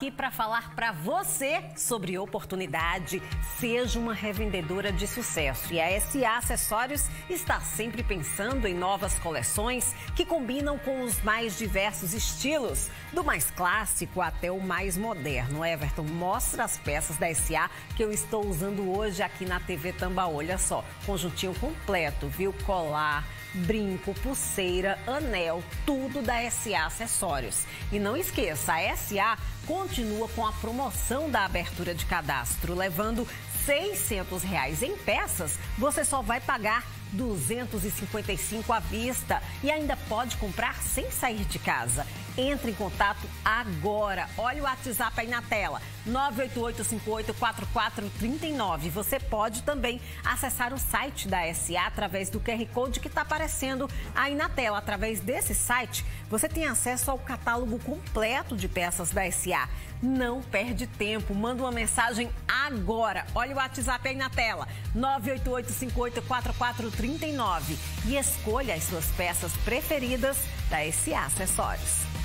Aqui para falar para você sobre oportunidade. Seja uma revendedora de sucesso. E a SA Acessórios está sempre pensando em novas coleções que combinam com os mais diversos estilos, do mais clássico até o mais moderno. Everton, mostra as peças da SA que eu estou usando hoje aqui na TV Tambaú. Olha só, conjuntinho completo, viu? Colar, brinco, pulseira, anel, tudo da SA Acessórios. E não esqueça, a SA continua com a promoção da abertura de cadastro, levando R$600 em peças, você só vai pagar R$255 à vista e ainda pode comprar sem sair de casa. Entre em contato agora. Olha o WhatsApp aí na tela, 988584439. Você pode também acessar o site da SA através do QR Code que está aparecendo aí na tela. Através desse site, você tem acesso ao catálogo completo de peças da SA. Não perde tempo, manda uma mensagem agora. Olha o WhatsApp aí na tela, 988584439 e escolha as suas peças preferidas da SA Acessórios.